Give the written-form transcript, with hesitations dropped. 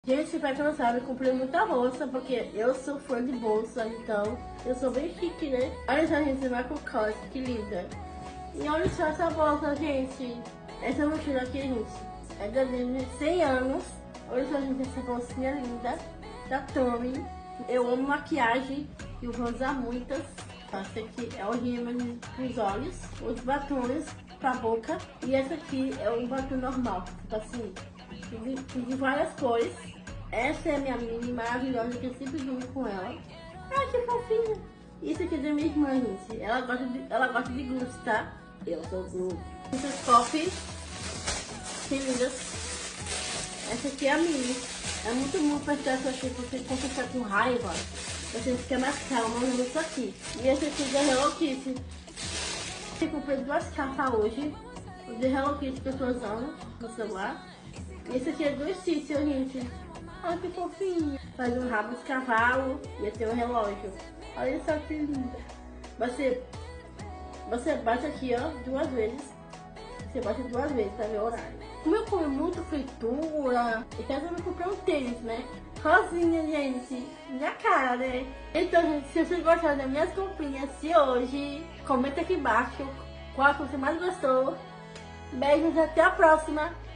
Gente, pra quem não sabe, eu comprei muita bolsa, porque eu sou fã de bolsa, então eu sou bem chique, né? Olha só, gente, Michael Kors, que linda. E olha só essa bolsa, gente. Essa mochila aqui, gente, é da Disney, 100 anos. Olha só, gente, essa bolsinha linda, da Tommy. Eu amo maquiagem e eu vou usar muitas. Essa aqui é o rímel pros olhos, os batons pra boca. E essa aqui é um batom normal, tipo assim, de várias cores. Essa é a minha mini maravilhosa, que eu sempre durmo com ela. Ai, que fofinha. Isso aqui é da minha irmã, gente. Ela gosta de glúten, tá? Eu sou glúten. Essas pop, que lindas. Essa aqui é a mini. É muito bom pra tirar essa aqui, porque quando você fica com raiva, você fica mais calma usando isso aqui. E essa aqui é da Hello Kitty. Eu comprei duas capas hoje. O de Hello Kitty que eu tô usando no celular. E esse aqui é do Stitch, gente. Olha que fofinho. Faz um rabo de cavalo e tem um relógio. Olha só que lindo. Você bate aqui, ó, duas vezes. Você bate duas vezes pra ver o horário. Como eu como muito fritura, então eu não comprei um tênis, né? Rosinha, gente. Minha cara, né? Então, gente, se vocês gostaram das minhas comprinhas de hoje, comenta aqui embaixo qual que você mais gostou. Beijos, até a próxima.